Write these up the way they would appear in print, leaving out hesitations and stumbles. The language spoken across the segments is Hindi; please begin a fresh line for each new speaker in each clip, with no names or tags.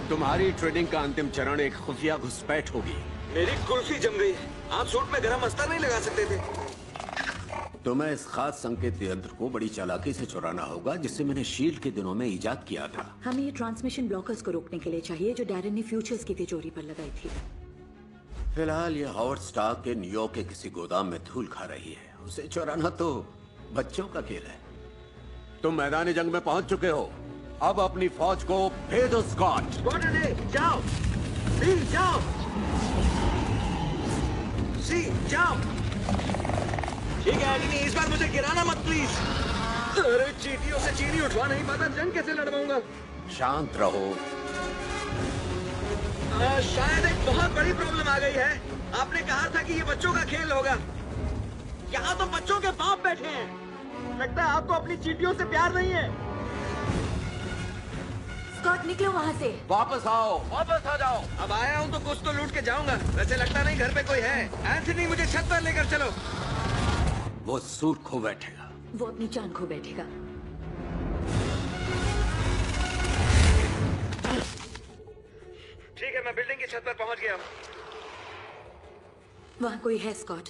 तुम्हारी ट्रेनिंग का अंतिम चरण एक खुफिया घुसपैठ होगी।
मेरी कुल्फी जम गई। आप सूट में गरम अस्तर नहीं लगा सकते थे?
तुम्हें इस खास संकेत यंत्र को बड़ी चालाकी से चुराना होगा, जिससे मैंने शील्ड के दिनों में इजाद किया था।
हमें ये ट्रांसमिशन ब्लॉकर्स को रोकने के लिए चाहिए जो डैरन ने फ्यूचर्स की तिजोरी पर लगाई थी।
फिलहाल ये हॉवर्ड स्टार्क के न्यूयॉर्क के किसी गोदाम में धूल खा रही है। उसे चुराना तो बच्चों का खेल है। तुम मैदानी जंग में पहुंच चुके हो, अब अपनी फौज को भेजो स्कॉट।
जाओ सी, जाओ सी, जाओ। ठीक है एंटनी, इस बार मुझे गिराना मत प्लीज। अरे चींटियों से चीनी उठवा नहीं पाता, जंग कैसे लड़वाऊंगा?
शांत रहो।
शायद एक बहुत बड़ी प्रॉब्लम आ गई है। आपने कहा था कि ये बच्चों का खेल होगा। यहाँ तो बच्चों के बाप बैठे हैं। लगता है आपको अपनी चींटियों से प्यार नहीं है।
स्कॉट निकलो वहाँ से।
वापस आओ,
वापस आ जाओ। अब आया हूँ तो कुछ तो लूट के जाऊंगा। वैसे लगता नहीं घर पे कोई है। एंथनी, मुझे छत पर लेकर चलो।
वो सूट खो बैठेगा।
वो अपनी जान खो बैठेगा।
ठीक है, मैं बिल्डिंग की छत पर पहुंच गया।
वहाँ कोई है स्कॉट?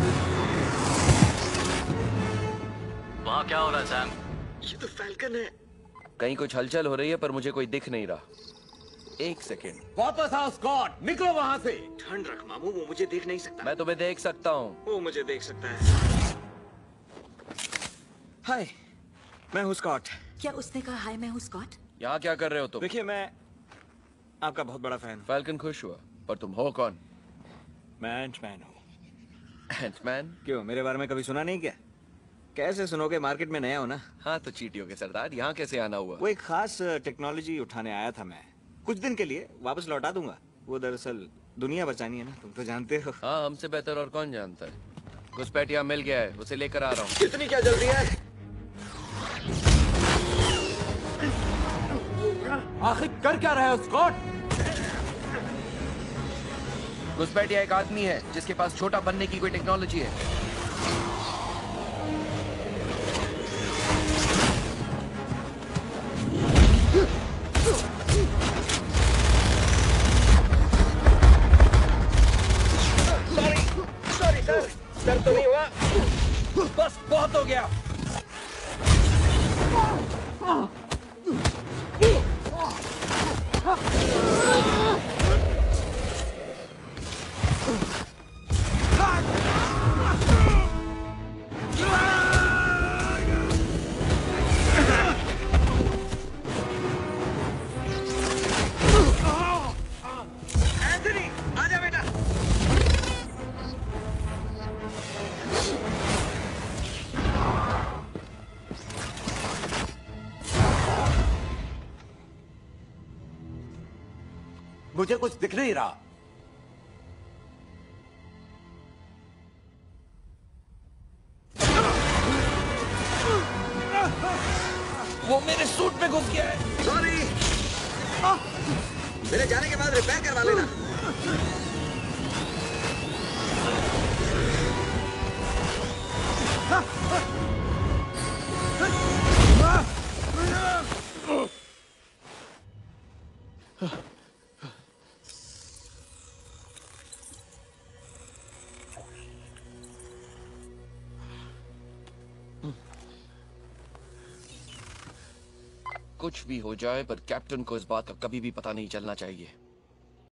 वहाँ क्या हो रहा है सैम?
ये तो फैल्कन है।
कहीं कुछ हलचल हो रही है पर मुझे कोई दिख नहीं रहा। एक सेकेंड।
वापस आओ स्कॉट, निकलो वहाँ से।
ठंड रख मामू, वो मुझे देख नहीं सकता।
मैं तुम्हें देख सकता हूँ।
वो मुझे देख सकता है। हाय, मैं हूँ स्कॉट।
क्या उसने कहा हाय मैं हूँ स्कॉट?
यहाँ क्या कर रहे हो तुम?
देखिए, मैं आपका बहुत बड़ा फैन।
फैल्कन खुश हुआ, पर तुम हो कौन?
मैं एंटमैन हूँ।
एंटमैन?
क्यों, मेरे बारे में कभी सुना नहीं क्या? कैसे सुनोगे, मार्केट में नया हो ना।
हाँ तो चींटियों के सरदार, यहाँ कैसे आना हुआ?
वो एक खास टेक्नोलॉजी उठाने आया था मैं। कुछ दिन के लिए वापस लौटा दूंगा। वो दरअसल दुनिया बचानी है ना, तुम तो जानते हो।
हाँ, हमसे बेहतर और कौन जानता है। घुसपैठ यहाँ मिल गया है, उसे लेकर आ रहा हूँ।
कितनी क्या जल्दी है?
आखिर कर क्या रहे हो स्कॉट?
घुसपैठिया एक आदमी है जिसके पास छोटा बनने की कोई टेक्नोलॉजी है।
सॉरी सर, दर्द तो नहीं हुआ?
बस बहुत हो गया।
एंथनी, आजा बेटा।
मुझे कुछ दिख नहीं रहा।
वो मेरे सूट में घुस गया है।
सॉरी। मेरे जाने के बाद रिपेयर करवा लेना।
कुछ भी हो जाए पर कैप्टन को इस बात का कभी भी पता नहीं चलना चाहिए।